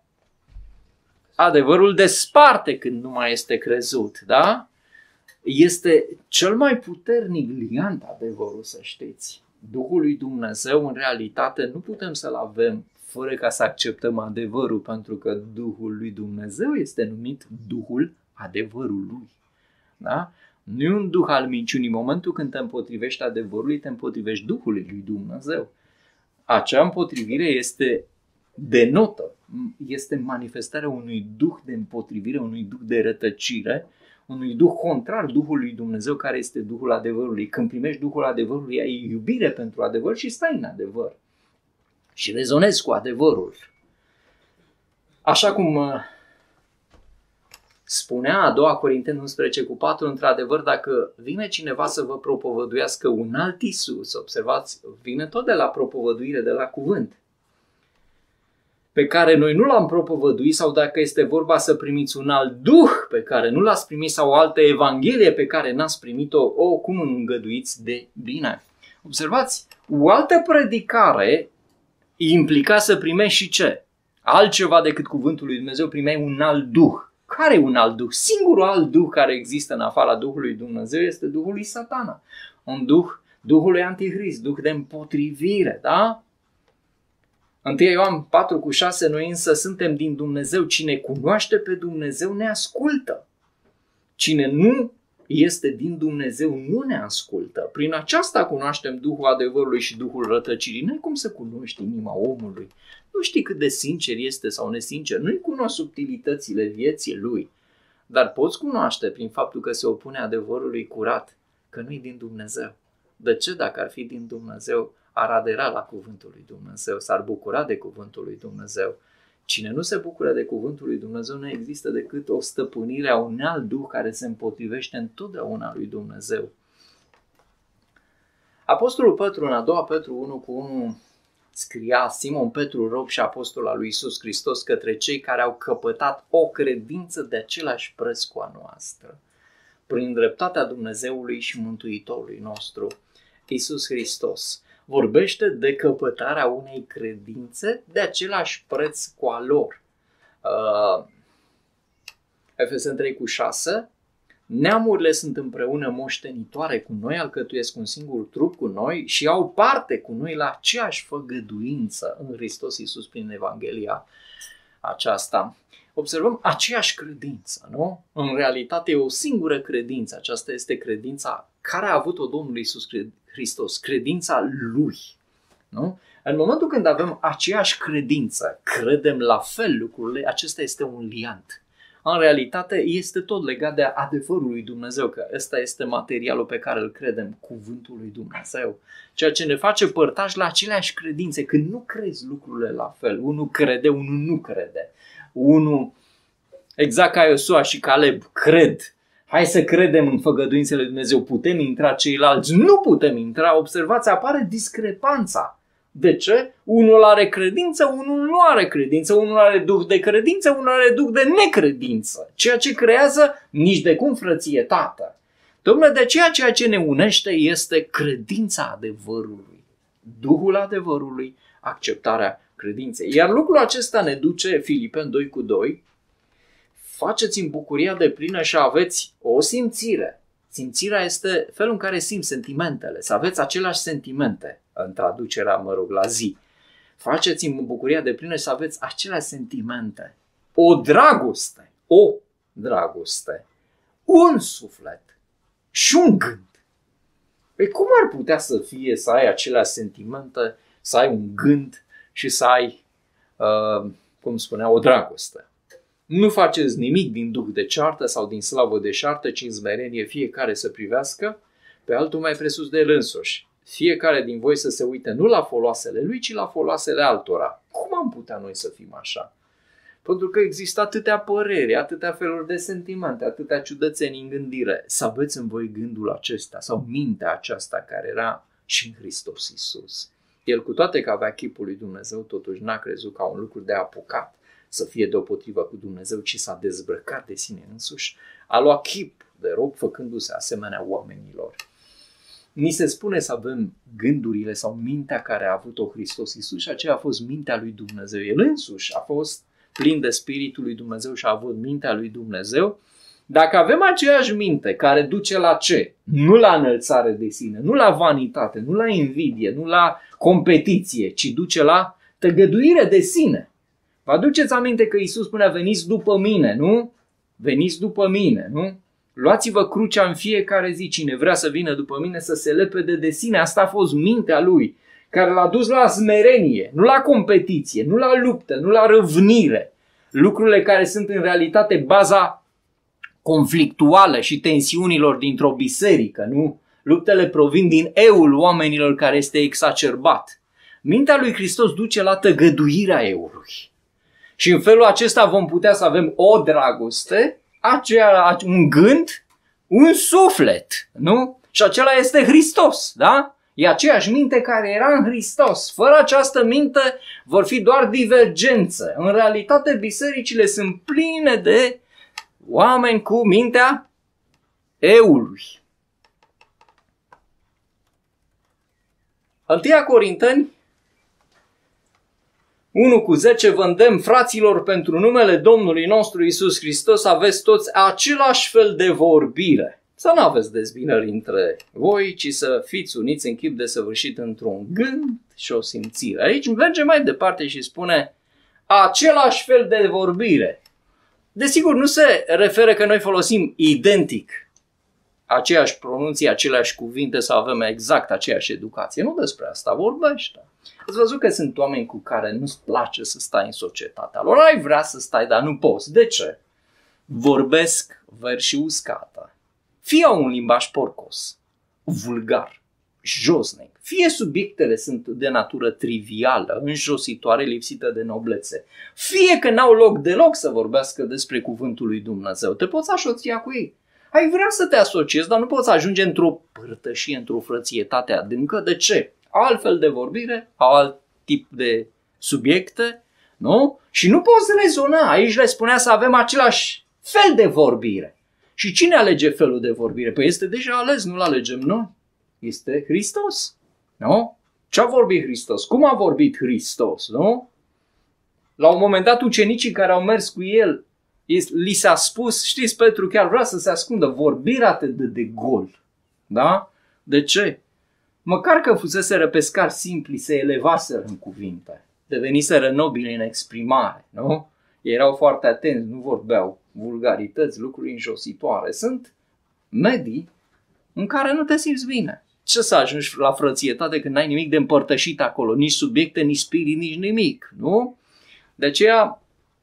Speaker 1: adevărul desparte când nu mai este crezut, da? Este cel mai puternic liant adevărul, să știți. Duhul lui Dumnezeu, în realitate, nu putem să-l avem fără ca să acceptăm adevărul, pentru că Duhul lui Dumnezeu este numit Duhul adevărului. Da? Nu e un duh al minciunii. În momentul când te împotrivești adevărului, te împotrivești Duhului lui Dumnezeu. Acea împotrivire este denotă, este manifestarea unui duh de împotrivire, unui duh de rătăcire, unui duh contrar Duhului lui Dumnezeu, care este Duhul adevărului. Când primești Duhul adevărului, ai iubire pentru adevăr și stai în adevăr. Și rezonezi cu adevărul. Așa cum spunea a doua Corinteni unsprezece cu patru, într-adevăr, dacă vine cineva să vă propovăduiască un alt Iisus, observați, vine tot de la propovăduire, de la cuvânt, pe care noi nu l-am propovăduit, sau dacă este vorba să primiți un alt duh pe care nu l-ați primit, sau o altă evanghelie pe care n-ați primit-o, o, cum îngăduiți de bine. Observați, o altă predicare implica să primești și ce? Altceva decât cuvântul lui Dumnezeu, primeai un alt duh. Care e un alt duh? Singurul alt duh care există în afara Duhului Dumnezeu este Duhul lui Satana. Un duh, Duhul lui Antichrist, duh de împotrivire, da? întâi Ioan patru cu șase, noi însă suntem din Dumnezeu. Cine cunoaște pe Dumnezeu ne ascultă. Cine nu este din Dumnezeu nu ne ascultă. Prin aceasta cunoaștem Duhul adevărului și Duhul rătăcirii. Nu ai cum să cunoști inima omului. Nu știi cât de sincer este sau nesincer. Nu-i cunoști subtilitățile vieții lui. Dar poți cunoaște prin faptul că se opune adevărului curat, că nu-i din Dumnezeu. De ce? Dacă ar fi din Dumnezeu, ar adera la cuvântul lui Dumnezeu, s-ar bucura de cuvântul lui Dumnezeu. Cine nu se bucură de cuvântul lui Dumnezeu, nu există decât o stăpânire a unui alt duh care se împotrivește întotdeauna lui Dumnezeu. Apostolul Petru, în a doua Petru unu cu unu, scria: Simon Petru, rob și apostol al lui Iisus Hristos, către cei care au căpătat o credință de același preț cu a noastră, prin dreptatea Dumnezeului și Mântuitorului nostru, Iisus Hristos. Vorbește de căpătarea unei credințe de același preț cu a lor. Uh, Efeseni trei cu șase. Neamurile sunt împreună moștenitoare cu noi, alcătuiesc un singur trup cu noi și au parte cu noi la aceeași făgăduință în Hristos Iisus prin Evanghelia aceasta. Observăm aceeași credință, nu? În realitate e o singură credință. Aceasta este credința care a avut-o Domnul Iisus Hristos, credința Lui. Nu? În momentul când avem aceeași credință, credem la fel lucrurile, acesta este un liant. În realitate este tot legat de adevărul lui Dumnezeu, că ăsta este materialul pe care îl credem, cuvântul lui Dumnezeu. Ceea ce ne face părtași la aceleași credințe. Când nu crezi lucrurile la fel, unul crede, unul nu crede. Unul, exact ca Iosua și Caleb, cred. Hai să credem în făgăduințele lui Dumnezeu. Putem intra, ceilalți nu putem intra. Observați, apare discrepanța. De ce? Unul are credință, unul nu are credință, unul are duh de credință, unul are duh de necredință. Ceea ce creează nici de cum frățietate. Dom'le, de aceea ceea ce ne unește este credința adevărului. Duhul adevărului, acceptarea credinței. Iar lucrul acesta ne duce, Filipeni doi cu doi, faceți-mi bucuria de plină și aveți o simțire. Simțirea este felul în care simți sentimentele, să aveți aceleași sentimente, în traducerea, mă rog, la zi. Faceți-mi bucuria de plină și să aveți aceleași sentimente. O dragoste, o dragoste, un suflet și un gând. Păi cum ar putea să fie să ai aceleași sentimente, să ai un gând și să ai, uh, cum spunea, o dragoste? Nu faceți nimic din duh de ceartă sau din slavă de șartă, ci în smerenie fiecare să privească pe altul mai presus de el însuși. Fiecare din voi să se uite nu la foloasele lui, ci la foloasele altora. Cum am putea noi să fim așa? Pentru că există atâtea păreri, atâtea feluri de sentimente, atâtea ciudățenii în gândire. Să aveți în voi gândul acesta sau mintea aceasta care era și în Hristos Iisus. El, cu toate că avea chipul lui Dumnezeu, totuși n-a crezut ca un lucru de apucat să fie deopotrivă cu Dumnezeu, ci s-a dezbrăcat de sine însuși. A luat chip de rob făcându-se asemenea oamenilor. Ni se spune să avem gândurile sau mintea care a avut-o Hristos Iisus și aceea a fost mintea lui Dumnezeu. El însuși a fost plin de Spiritul lui Dumnezeu și a avut mintea lui Dumnezeu. Dacă avem aceeași minte care duce la ce? Nu la înălțare de sine, nu la vanitate, nu la invidie, nu la competiție, ci duce la tăgăduire de sine. Vă aduceți aminte că Iisus spunea: veniți după mine, nu? Veniți după mine, nu? Luați-vă crucea în fiecare zi. Cine vrea să vină după mine să se lepede de sine. Asta a fost mintea lui, care l-a dus la smerenie, nu la competiție, nu la luptă, nu la răvnire. Lucrurile care sunt în realitate baza conflictuală și tensiunilor dintr-o biserică, nu? Luptele provin din eul oamenilor care este exacerbat. Mintea lui Hristos duce la tăgăduirea eului. Și în felul acesta vom putea să avem o dragoste, aceea, un gând, un suflet, nu? Și acela este Hristos, da? E aceeași minte care era în Hristos. Fără această minte vor fi doar divergențe. În realitate, bisericile sunt pline de oameni cu mintea eului. Întâia Corinteni unu cu zece, vă îndemn, fraților, pentru numele Domnului nostru Iisus Hristos, aveți toți același fel de vorbire. Să nu aveți dezbinări între voi, ci să fiți uniți în chip desăvârșit într-un gând și o simțire. Aici merge mai departe și spune același fel de vorbire. Desigur, nu se referă că noi folosim identic aceeași pronunție, aceleași cuvinte, să avem exact aceeași educație. Nu despre asta vorbește. Ați văzut că sunt oameni cu care nu-ți place să stai în societatea lor. Ai vrea să stai, dar nu poți. De ce? Vorbesc versi uscată. Fie un limbaj porcos, vulgar, josnic, fie subiectele sunt de natură trivială, înjositoare, lipsită de noblețe, fie că n-au loc deloc să vorbească despre cuvântul lui Dumnezeu, te poți asocia cu ei. Ai vrea să te asociezi, dar nu poți ajunge într-o părtășie, într-o frățietate adâncă. De ce? Altfel de vorbire, alt tip de subiecte, nu? Și nu poți rezona. Aici le spunea să avem același fel de vorbire. Și cine alege felul de vorbire? Păi este deja ales, nu-l alegem noi. Este Hristos. Nu? Ce a vorbit Hristos? Cum a vorbit Hristos? Nu? La un moment dat ucenicii care au mers cu el, li s-a spus, știți, Petru chiar vrea să se ascundă, vorbirea atât de, de gol. Da? De ce? Măcar că fuseseră pescari simpli, se elevaseră în cuvinte, deveniseră nobili în exprimare, nu? Ei erau foarte atenți, nu vorbeau vulgarități, lucruri înjositoare. Sunt medii în care nu te simți bine. Ce să ajungi la frățietate când n-ai nimic de împărtășit acolo, nici subiecte, nici spirit, nici nimic, nu? De aceea,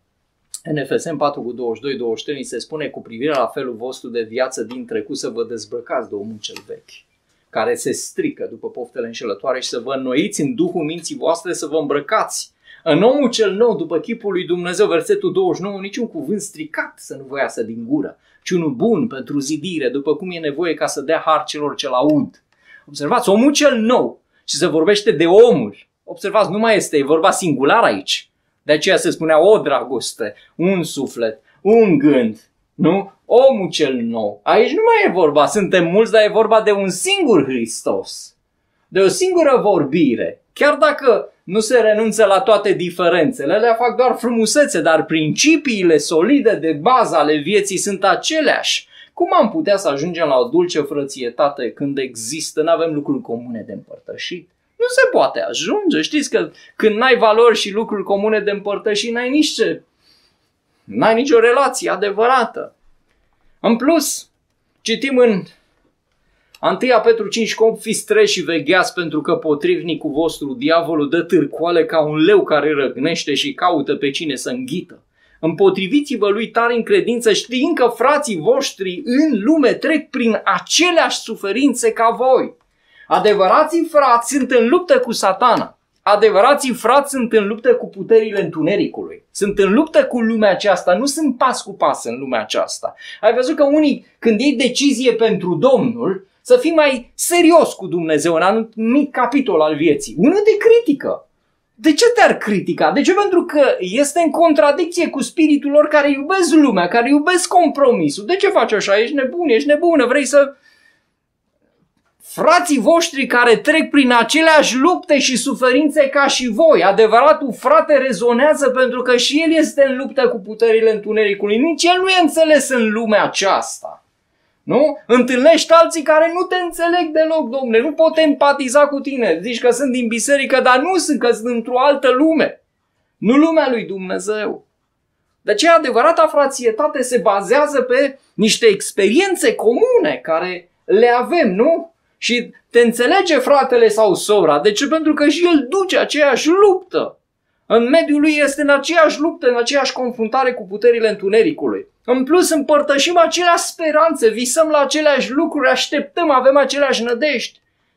Speaker 1: în Efeseni patru cu douăzeci și doi douăzeci și trei se spune cu privire la felul vostru de viață din trecut să vă dezbrăcați de omul cel vechi, care se strică după poftele înșelătoare și să vă înnoiți în duhul minții voastre, să vă îmbrăcați în omul cel nou după chipul lui Dumnezeu. Versetul douăzeci și nouă, niciun cuvânt stricat să nu vă iasă din gură, ci unul bun pentru zidire, după cum e nevoie ca să dea har celor ce-l aud. Observați, omul cel nou, și se vorbește de omul. Observați, nu mai este, e vorba singular aici. De aceea se spunea o dragoste, un suflet, un gând, nu? Omul cel nou. Aici nu mai e vorba, suntem mulți, dar e vorba de un singur Hristos. De o singură vorbire. Chiar dacă nu se renunță la toate diferențele, le fac doar frumusețe, dar principiile solide de bază ale vieții sunt aceleași. Cum am putea să ajungem la o dulce frățietate când există, nu avem lucruri comune de împărtășit? Nu se poate ajunge. Știți că când n-ai valori și lucruri comune de împărtășit, n-ai nici ce, n-ai nicio relație adevărată. În plus, citim în unu Petru cinci, fiți treji și vegheați, pentru că potrivnicul vostru, diavolul, dă târcoale ca un leu care răgnește și caută pe cine să înghită. Împotriviți-vă lui tare în credință, știind că frații voștri în lume trec prin aceleași suferințe ca voi. Adevărații frați sunt în luptă cu Satana. Adevărații frați sunt în luptă cu puterile întunericului. Sunt în luptă cu lumea aceasta, nu sunt pas cu pas în lumea aceasta. Ai văzut că unii, când iei decizie pentru Domnul, să fii mai serios cu Dumnezeu în anumit capitol al vieții. Unul te critică. De ce te-ar critica? De ce? Pentru că este în contradicție cu spiritul lor care iubesc lumea, care iubesc compromisul. De ce faci așa? Ești nebun, ești nebună, vrei să... Frații voștri care trec prin aceleași lupte și suferințe ca și voi. Adevăratul frate rezonează pentru că și el este în luptă cu puterile întunericului. Nici el nu e înțeles în lumea aceasta. Nu? Întâlnești alții care nu te înțeleg deloc, domne, nu pot empatiza cu tine. Zici că sunt din biserică, dar nu sunt, că sunt într-o altă lume. Nu lumea lui Dumnezeu. De aceea adevărata frațietate se bazează pe niște experiențe comune care le avem, nu? Și te înțelege fratele sau sora. De ce? Pentru că și el duce aceeași luptă. În mediul lui este în aceeași luptă, în aceeași confruntare cu puterile întunericului. În plus împărtășim aceleași speranțe, visăm la aceleași lucruri, așteptăm, avem aceleași nădejdi.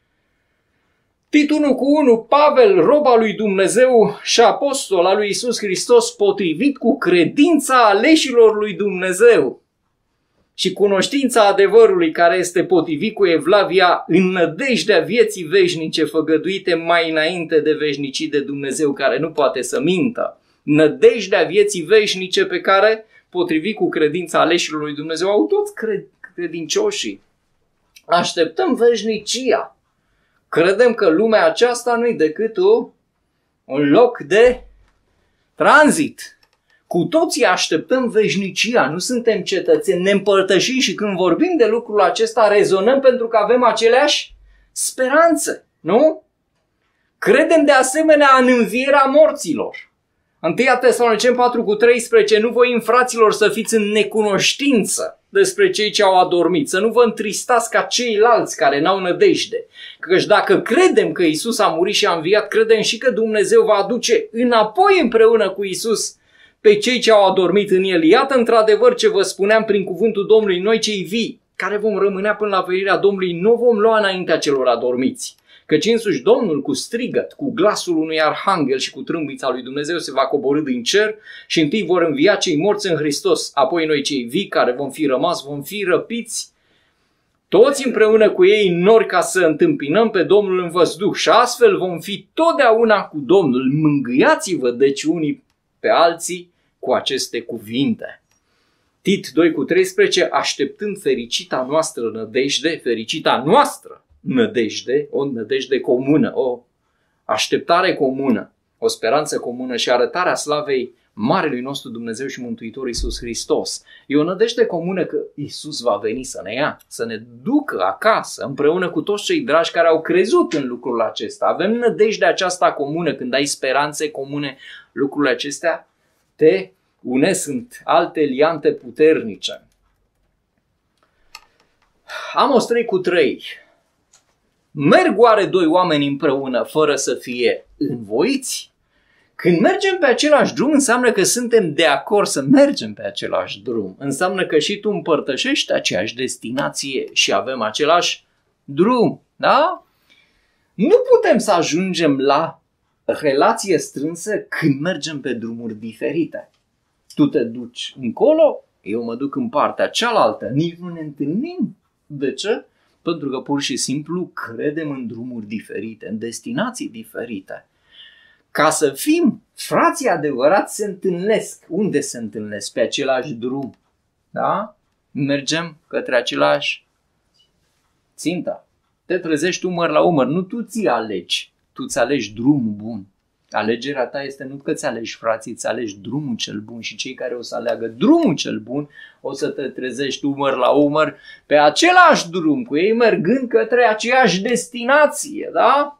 Speaker 1: Tit unu cu unu, Pavel, rob al lui Dumnezeu și apostol al lui Iisus Hristos, potrivit cu credința aleșilor lui Dumnezeu și cunoștința adevărului care este potrivit cu Evlavia în nădejdea vieții veșnice făgăduite mai înainte de veșnicii de Dumnezeu care nu poate să mintă. Nădejdea vieții veșnice pe care, potrivit cu credința aleșilor lui Dumnezeu, au toți credincioșii. Așteptăm veșnicia. Credem că lumea aceasta nu-i decât un loc de tranzit. Cu toții așteptăm veșnicia, nu suntem cetățeni, ne împărtășim și când vorbim de lucrul acesta rezonăm pentru că avem aceleași speranțe, nu? Credem de asemenea în învierea morților. întâi Tesaloniceni patru cu treisprezece, nu voim, fraților, să fiți în necunoștință despre cei ce au adormit, să nu vă întristați ca ceilalți care n-au nădejde. Căci dacă credem că Iisus a murit și a înviat, credem și că Dumnezeu va aduce înapoi împreună cu Iisus pe cei ce au adormit în El. Iată într-adevăr ce vă spuneam prin cuvântul Domnului, noi cei vii, care vom rămânea până la venirea Domnului, nu vom lua înaintea celor adormiți. Căci însuși Domnul cu strigăt, cu glasul unui arhanghel și cu trâmbița lui Dumnezeu se va coborî din cer și întâi vor învia cei morți în Hristos, apoi noi cei vii care vom fi rămas, vom fi răpiți toți împreună cu ei în nori ca să întâmpinăm pe Domnul în văzduh și astfel vom fi totdeauna cu Domnul. Mângâiați-vă deci unii pe alții cu aceste cuvinte. Tit doi cu treisprezece, așteptând fericita noastră nădejde, fericita noastră nădejde, o nădejde comună, o așteptare comună, o speranță comună și arătarea slavei Marelui nostru Dumnezeu și Mântuitor Iisus Hristos. E o nădejde comună că Iisus va veni să ne ia, să ne ducă acasă, împreună cu toți cei dragi care au crezut în lucrul acesta. Avem nădejdea aceasta comună, când ai speranțe comune, lucrurile acestea te unesc, sunt alte liante puternice. Amos trei cu trei. Merg oare doi oameni împreună fără să fie învoiți? Când mergem pe același drum, înseamnă că suntem de acord să mergem pe același drum. Înseamnă că și tu împărtășești aceeași destinație și avem același drum. Da? Nu putem să ajungem la relație strânsă când mergem pe drumuri diferite. Tu te duci încolo, eu mă duc în partea cealaltă. Nici nu ne întâlnim. De ce? Pentru că pur și simplu credem în drumuri diferite, în destinații diferite. Ca să fim frații adevărați, se întâlnesc. Unde se întâlnesc? Pe același drum. Da? Mergem către același țintă. Te trezești umăr la umăr. Nu tu ți alegi. Tu ți alegi drumul bun. Alegerea ta este nu că ți alegi frații, ți alegi drumul cel bun și cei care o să aleagă drumul cel bun o să te trezești umăr la umăr pe același drum, cu ei mergând către aceeași destinație, da?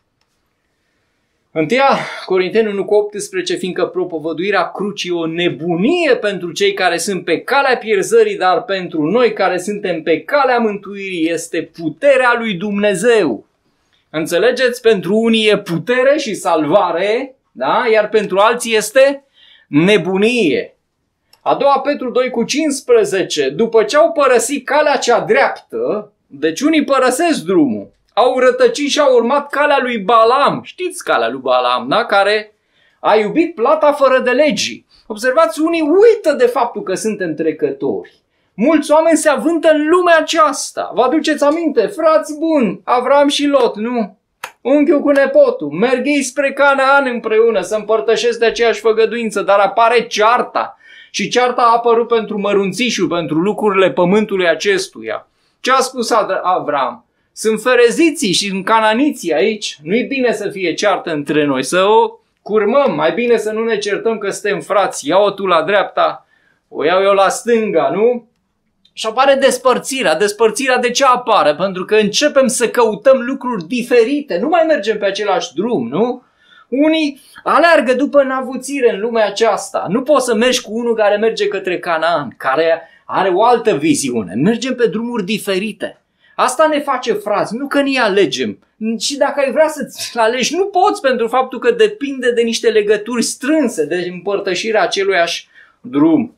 Speaker 1: întâi Corinteni unu cu optsprezece, fiindcă propovăduirea crucii e o nebunie pentru cei care sunt pe calea pierzării, dar pentru noi care suntem pe calea mântuirii este puterea lui Dumnezeu. Înțelegeți? Pentru unii e putere și salvare, da? Iar pentru alții este nebunie. A doua Petru doi cu cincisprezece, după ce au părăsit calea cea dreaptă, deci unii părăsesc drumul, au rătăcit și au urmat calea lui Balaam. Știți calea lui Balaam, da? Care a iubit plata fără de legii. Observați, unii uită de faptul că suntem trecători. Mulți oameni se avântă în lumea aceasta. Vă aduceți aminte? Frați buni, Avram și Lot, nu? Unchiul cu nepotul. Merg ei spre Canaan împreună să împărtășesc de aceeași făgăduință, dar apare cearta. Și cearta a apărut pentru mărunțișul, pentru lucrurile pământului acestuia. Ce a spus Avram? Sunt fereziții și în cananiții aici. Nu-i bine să fie ceartă între noi, să o curmăm. Mai bine să nu ne certăm că suntem frați. Ia-o tu la dreapta, o iau eu la stânga, nu? Și apare despărțirea. Despărțirea de ce apare? Pentru că începem să căutăm lucruri diferite. Nu mai mergem pe același drum, nu? Unii aleargă după înavuțire în lumea aceasta. Nu poți să mergi cu unul care merge către Canaan, care are o altă viziune. Mergem pe drumuri diferite. Asta ne face frați, nu că ne alegem. Și dacă ai vrea să-ți alegi, nu poți, pentru faptul că depinde de niște legături strânse, de împărtășirea aceluiași drum.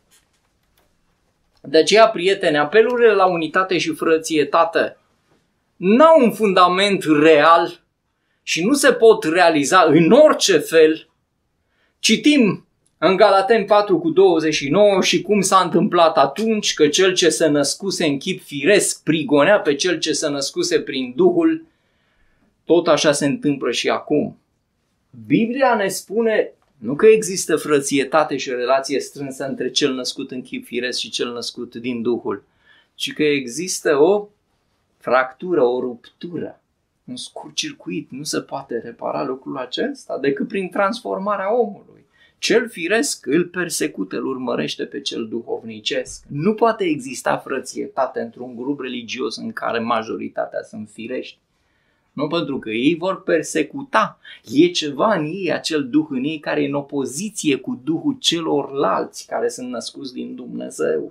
Speaker 1: De aceea, prieteni, apelurile la unitate și frățietate n-au un fundament real și nu se pot realiza în orice fel. Citim în Galateni patru cu douăzeci și nouă și cum s-a întâmplat atunci, că cel ce se născuse în chip firesc prigonea pe cel ce se născuse prin Duhul, tot așa se întâmplă și acum. Biblia ne spune nu că există frățietate și relație strânsă între cel născut în chip firesc și cel născut din Duhul, ci că există o fractură, o ruptură, un scurt circuit. Nu se poate repara lucrul acesta decât prin transformarea omului. Cel firesc îl persecută, îl urmărește pe cel duhovnicesc. Nu poate exista frățietate într-un grup religios în care majoritatea sunt firești. Nu pentru că ei vor persecuta. E ceva în ei, acel duh în ei care e în opoziție cu duhul celorlalți care sunt născuți din Dumnezeu.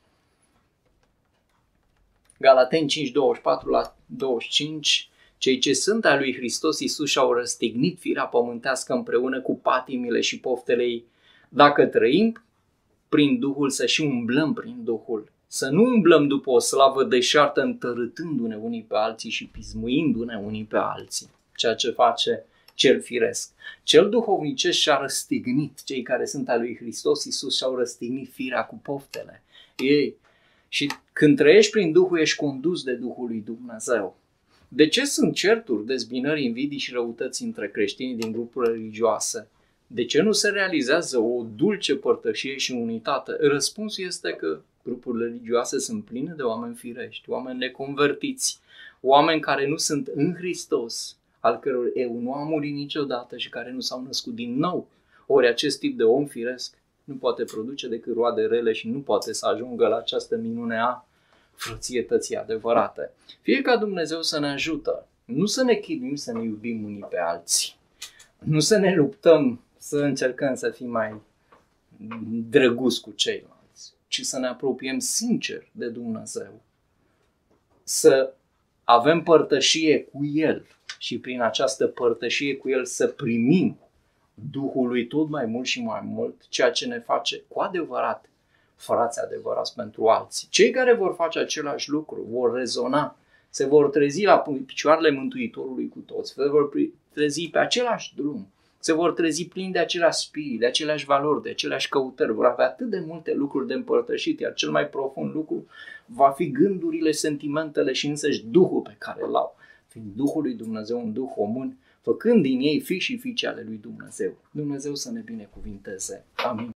Speaker 1: Galateni cinci, douăzeci și patru la douăzeci și cinci. Cei ce sunt al lui Hristos Iisus și-au răstignit firea pământească împreună cu patimile și poftele ei. Dacă trăim prin Duhul, să și umblăm prin Duhul. Să nu umblăm după o slavă deșartă, întărâtându-ne unii pe alții și pismuindu-ne unii pe alții. Ceea ce face cel firesc. Cel duhovnicesc și-a răstignit, cei care sunt al lui Hristos Iisus și-au răstignit firea cu poftele ei. Și când trăiești prin Duhul, ești condus de Duhul lui Dumnezeu. De ce sunt certuri, dezbinări, invidii și răutăți între creștinii din grupuri religioase? De ce nu se realizează o dulce părtășie și unitate? Răspunsul este că grupurile religioase sunt pline de oameni firești, oameni neconvertiți, oameni care nu sunt în Hristos, al căror eu nu a murit niciodată și care nu s-au născut din nou. Ori acest tip de om firesc nu poate produce decât roade rele și nu poate să ajungă la această minune a frățietății adevărate. Fie ca Dumnezeu să ne ajută, nu să ne chinuim să ne iubim unii pe alții, nu să ne luptăm să încercăm să fim mai drăguți cu ceilalți, ci să ne apropiem sincer de Dumnezeu, să avem părtășie cu El și prin această părtășie cu El să primim Duhului tot mai mult și mai mult, ceea ce ne face cu adevărat frați adevărați pentru alții. Cei care vor face același lucru vor rezona, se vor trezi la picioarele Mântuitorului cu toți, se vor trezi pe același drum, se vor trezi plini de același spirit, de aceleași valori, de aceleași căutări, vor avea atât de multe lucruri de împărtășit, iar cel mai profund lucru va fi gândurile, sentimentele și însăși Duhul pe care îl au. Fiind Duhul lui Dumnezeu un Duh comun, făcând din ei fi și fiice ale lui Dumnezeu. Dumnezeu să ne binecuvinteze. Amin.